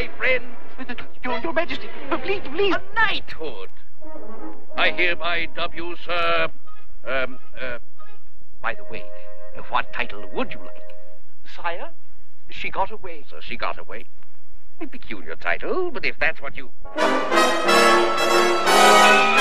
my friend? Your Majesty, please. A knighthood. I hereby dub you, sir. By the way, what title would you like? Sire, she got away. So she got away. A peculiar title, but if that's what you...